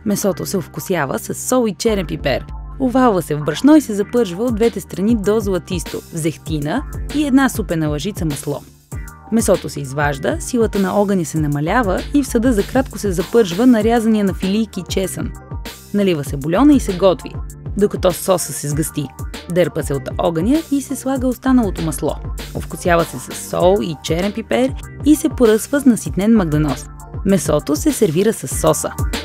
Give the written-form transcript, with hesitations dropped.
Месото се овкусява с сол и черен пипер. Овалва се в брашно и се запържва от двете страни до златисто, в зехтина и една супена лъжица масло. Месото се изважда, силата на огъня се намалява и в съда за кратко се запържва нарязания на филийки чесън. Налива се бульона и се готви, докато соса се сгъсти. Дърпа се от огъня и се слага останалото масло. Овкусява се с сол и черен пипер и се поръсва с наситнен магданоз. Месото се сервира с соса.